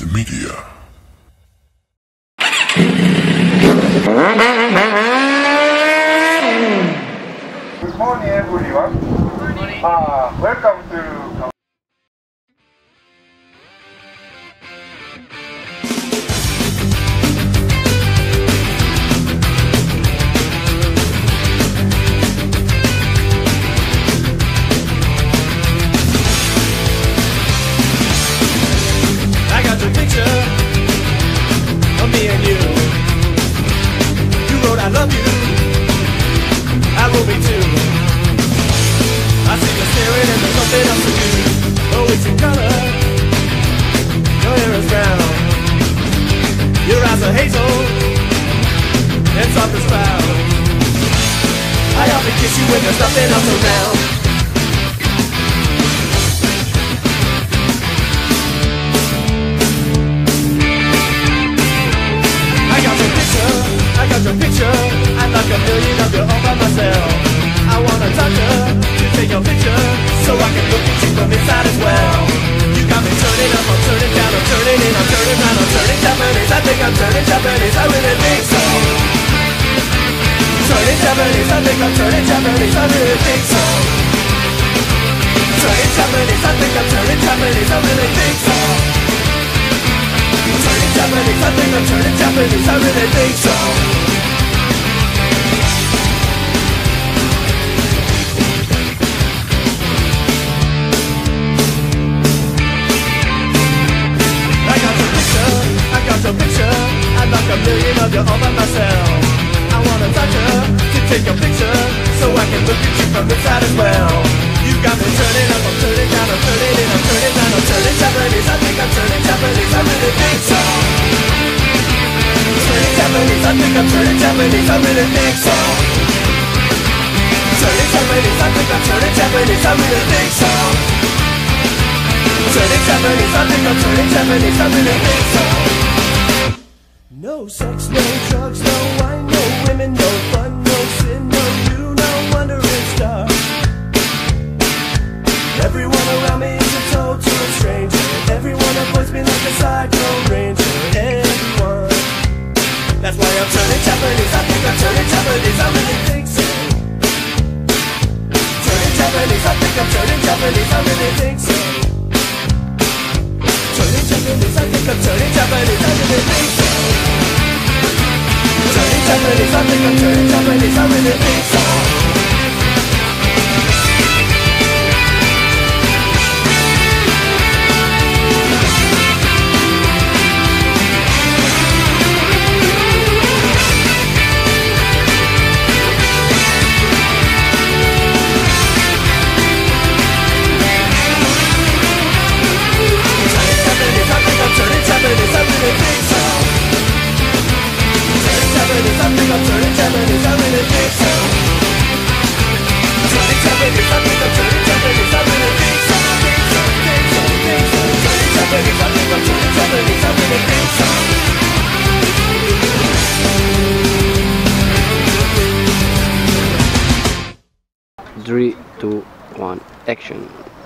Media. Good morning, everyone. Good morning. Welcome to I got your picture of me and you. You wrote I love you, I wrote me too. I see you staring and there's nothing else to do. Oh, it's in color, your hair is brown, your eyes are hazel and soft as clouds. I often kiss you when there's nothing else around. I got your picture, I'd like a million of you all by myself. I wanna touch her, to take your picture, so I can look at you from inside as well. You got me turning up, I'm turning down, I'm turning in, I'm turning round, I'm turning Japanese. I think I'm turning Japanese, I really think so. Turning Japanese, I think I'm turning Japanese, I really think so. Turning Japanese, I think I'm turning Japanese, I really think so. Turning Japanese, I think I'm turning Japanese, I really think so. I got your picture, I'd like a million of you all by myself. I wanna touch her, to take your picture, so I can look at you from inside as well. You got me turning up, I'm turning down, I'm turning in, I'm turning down, I'm turning Japanese. I think I'm turning Japanese, I really think so. Turning Japanese, I think I'm turning Japanese, I really think so. Turning Japanese, I think I'm turning Japanese, I really think so. Turning Japanese, I think I'm turning Japanese, I really think so. No sex, no drugs, no wine, no women, no fun, no sin, no you, no wandering star. Everyone around me is a total stranger. Everyone avoids me like a cyclone ranger. Everyone. That's why I'm turning Japanese, I think I'm turning Japanese, I really think so. Turning Japanese, I think I'm turning Japanese, I really think so. Turning Japanese, I think I'm turning Japanese, I really think so. Turning Japanese, I think I'm turning Japanese, I really think so. 3, 2, 1, action.